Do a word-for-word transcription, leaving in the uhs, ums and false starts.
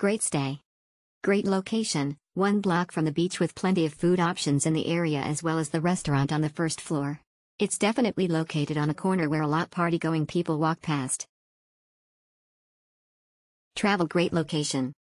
Great stay. Great location, one block from the beach with plenty of food options in the area as well as the restaurant on the first floor. It's definitely located on a corner where a lot party-going people walk past. Travel. Great location.